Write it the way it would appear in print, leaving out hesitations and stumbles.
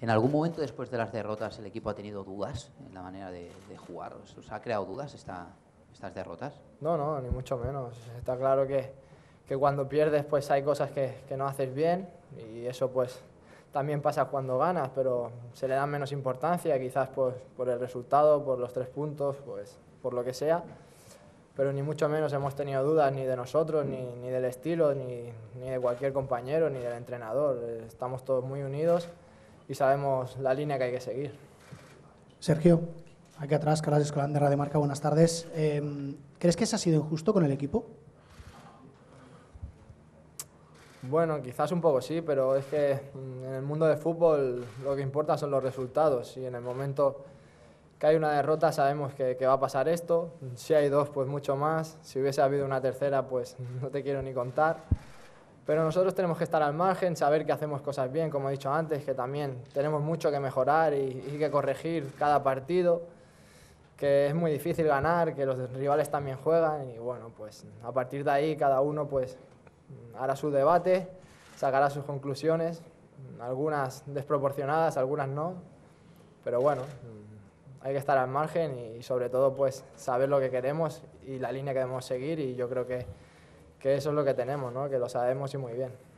¿En algún momento después de las derrotas el equipo ha tenido dudas en la manera de jugar? ¿Os ha creado dudas estas derrotas? No, no, ni mucho menos. Está claro que cuando pierdes pues hay cosas que no haces bien y eso pues también pasa cuando ganas, pero se le da menos importancia, quizás pues, por el resultado, por los 3 puntos, pues por lo que sea. Pero ni mucho menos hemos tenido dudas ni de nosotros, ni del estilo, ni de cualquier compañero, ni del entrenador. Estamos todos muy unidos y sabemos la línea que hay que seguir. Sergio, aquí atrás, Carles Escolán de Radio Marca, buenas tardes. ¿Crees que se ha sido injusto con el equipo? Bueno, quizás un poco sí, pero es que en el mundo del fútbol lo que importa son los resultados y en el momento que hay una derrota sabemos que va a pasar esto. Si hay 2, pues mucho más. Si hubiese habido una tercera, pues no te quiero ni contar. Pero nosotros tenemos que estar al margen, saber que hacemos cosas bien, como he dicho antes, que también tenemos mucho que mejorar y que corregir cada partido, que es muy difícil ganar, que los rivales también juegan y bueno, pues a partir de ahí cada uno pues hará su debate, sacará sus conclusiones, algunas desproporcionadas, algunas no, pero bueno, hay que estar al margen y sobre todo pues saber lo que queremos y la línea que debemos seguir y yo creo que eso es lo que tenemos, ¿no? Que lo sabemos y muy bien.